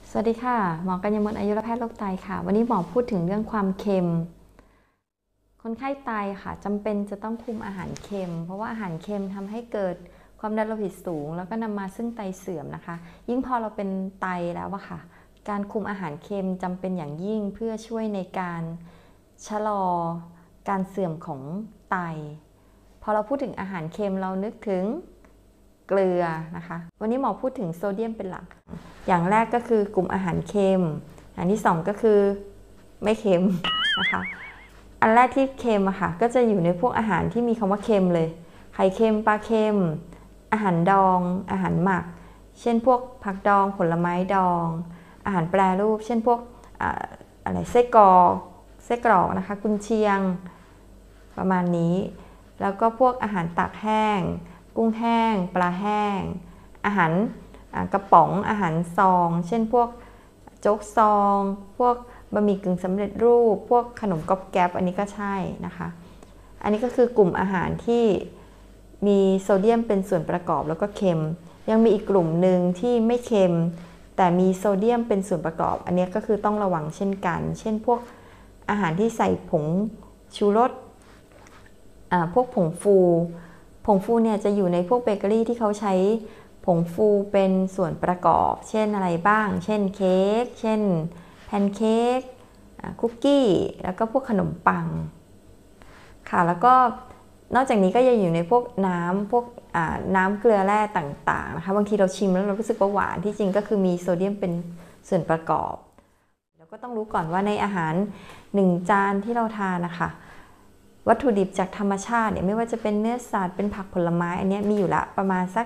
สวัสดีค่ะหมอกัญญมลอายุรแพทย์โรคไตค่ะวันนี้หมอพูดถึงเรื่องความเค็มคนไข้ไตค่ะจำเป็นจะต้องคุมอาหารเค็มเพราะว่าอาหารเค็มทำให้เกิดความดันโลหิตสูงแล้วก็นำมาซึ่งไตเสื่อมนะคะยิ่งพอเราเป็นไตแล้วอะค่ะการคุมอาหารเค็มจำเป็นอย่างยิ่งเพื่อช่วยในการชะลอการเสื่อมของไตพอเราพูดถึงอาหารเค็มเรานึกถึงเกลือนะคะวันนี้หมอพูดถึงโซเดียมเป็นหลักอย่างแรกก็คือกลุ่มอาหารเค็มอย่างที่2ก็คือไม่เค็มนะคะอันแรกที่เค็มอะค่ะก็จะอยู่ในพวกอาหารที่มีคำว่าเค็มเลยไข่เค็มปลาเค็มอาหารดองอาหารหมักเช่นพวกผักดองผลไม้ดองอาหารแปรรูปเช่นพวกอะไรไส้กรอกนะคะกุนเชียงประมาณนี้แล้วก็พวกอาหารตากแห้งกุ้งแห้งปลาแห้งอาหารกระป๋องอาหารซองเช่นพวกโจ๊กซองพวกบะหมี่กึ่งสำเร็จรูปพวกขนมก๊อบแก๊บอันนี้ก็ใช่นะคะอันนี้ก็คือกลุ่มอาหารที่มีโซเดียมเป็นส่วนประกอบแล้วก็เค็มยังมีอีกกลุ่มหนึ่งที่ไม่เค็มแต่มีโซเดียมเป็นส่วนประกอบอันนี้ก็คือต้องระวังเช่นกันเช่นพวกอาหารที่ใส่ผงชูรสพวกผงฟูเนี่ยจะอยู่ในพวกเบเกอรี่ที่เขาใช้ผงฟูเป็นส่วนประกอบเช่นอะไรบ้างเช่นเค้กเช่นแพนเค้กคุกกี้แล้วก็พวกขนมปังค่ะแล้วก็นอกจากนี้ก็ยังอยู่ในพวกน้ำเกลือแร่ต่างๆนะคะบางทีเราชิมแล้วเรารู้สึกว่าหวานที่จริงก็คือมีโซเดียมเป็นส่วนประกอบแล้วก็ต้องรู้ก่อนว่าในอาหาร1 จานที่เราทานนะคะวัตถุดิบจากธรรมชาติเนี่ยไม่ว่าจะเป็นเนื้อสัตว์เป็นผักผลไม้อันนี้มีอยู่ละประมาณสัก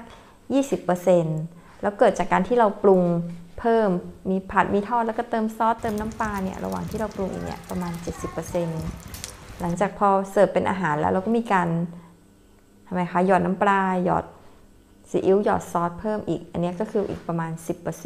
20% แล้วเกิดจากการที่เราปรุงเพิ่มมีผัดมีทอดแล้วก็เติมซอสเติมน้ำปลาเนี่ยระหว่างที่เราปรุงอีกเนี่ยประมาณ 70%หลังจากพอเสิร์ฟเป็นอาหารแล้วเราก็มีการทำไมคะหยอดน้ำปลาหยอดซีอิ๊วหยอดซอสเพิ่มอีกอันนี้ก็คืออีกประมาณ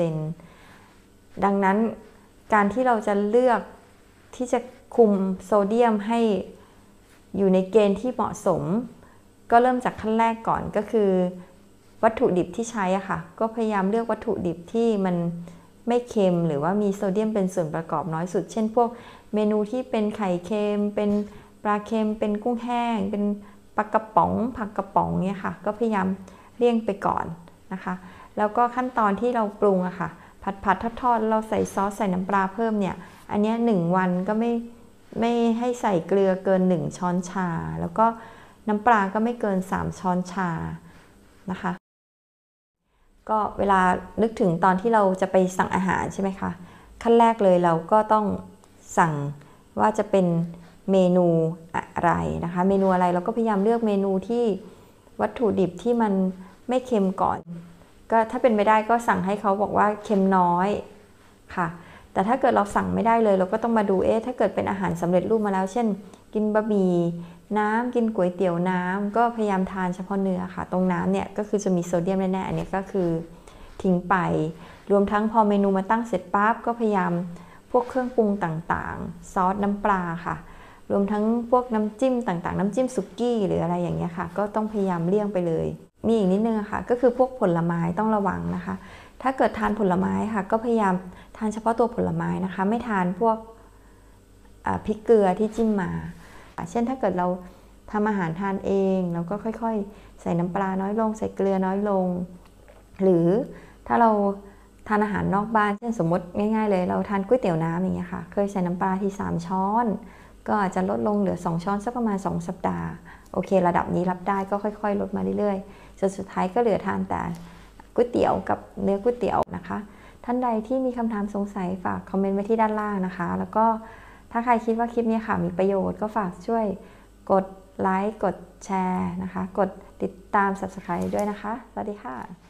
10% ดังนั้นการที่เราจะเลือกที่จะคุมโซเดียมให้อยู่ในเกณฑ์ที่เหมาะสมก็เริ่มจากขั้นแรกก่อนก็คือวัตถุดิบที่ใช้อะค่ะก็พยายามเลือกวัตถุดิบที่มันไม่เค็มหรือว่ามีโซเดียมเป็นส่วนประกอบน้อยสุดเช่นพวกเมนูที่เป็นไข่เค็มเป็นปลาเค็มเป็นกุ้งแห้งเป็นปลากระป๋องผักกระป๋องเนี่ยค่ะก็พยายามเลี่ยงไปก่อนนะคะแล้วก็ขั้นตอนที่เราปรุงอะค่ะผัดทอดเราใส่ซอสใส่น้ำปลาเพิ่มเนี่ยอันนี้1 วันก็ไม่ให้ใส่เกลือเกิน1 ช้อนชาแล้วก็น้ำปลาก็ไม่เกิน3 ช้อนชานะคะก็เวลานึกถึงตอนที่เราจะไปสั่งอาหารใช่ไหมคะขั้นแรกเลยเราก็ต้องสั่งว่าจะเป็นเมนูอะไรนะคะเมนูอะไรเราก็พยายามเลือกเมนูที่วัตถุดิบที่มันไม่เค็มก่อนก็ถ้าเป็นไม่ได้ก็สั่งให้เขาบอกว่าเค็มน้อยค่ะแต่ถ้าเกิดเราสั่งไม่ได้เลยเราก็ต้องมาดูถ้าเกิดเป็นอาหารสำเร็จรูปมาแล้วเช่นกินบะหมี่น้ำกินก๋วยเตี๋ยวน้ำก็พยายามทานเฉพาะเนื้อค่ะตรงน้ำเนี่ยก็คือจะมีโซเดียมแน่ๆอันนี้ก็คือทิ้งไปรวมทั้งพอเมนูมาตั้งเสร็จปั๊บก็พยายามพวกเครื่องปรุงต่างๆซอสน้ำปลาค่ะรวมทั้งพวกน้ำจิ้มต่างๆน้ำจิ้มสุกี้หรืออะไรอย่างเงี้ยค่ะก็ต้องพยายามเลี่ยงไปเลยมีอีกนิดนึงค่ะก็คือพวกผลไม้ต้องระวังนะคะถ้าเกิดทานผลไม้ค่ะก็พยายามทานเฉพาะตัวผลไม้นะคะไม่ทานพวกพริกเกลือที่จิ้มมาเช่นถ้าเกิดเราทำอาหารทานเองเราก็ค่อยๆใส่น้ำปลาน้อยลงใส่เกลือน้อยลงหรือถ้าเราทานอาหารนอกบ้านเช่นสมมติง่ายๆเลยเราทานก๋วยเตี๋ยวน้ำอย่างเงี้ยค่ะเคยใส่น้ำปลาที่3 ช้อนก็อาจจะลดลงเหลือ2 ช้อนสักประมาณ2 สัปดาห์โอเคระดับนี้รับได้ก็ค่อยๆลดมาเรื่อยๆจนสุดท้ายก็เหลือทานแต่ก๋วยเตี๋ยวกับเนื้อก๋วยเตี๋ยวนะคะท่านใดที่มีคำถามสงสัยฝากคอมเมนต์ไว้ที่ด้านล่างนะคะแล้วก็ถ้าใครคิดว่าคลิปนี้ค่ะมีประโยชน์ก็ฝากช่วยกดไลค์กดแชร์นะคะกดติดตาม Subscribe ด้วยนะคะสวัสดีค่ะ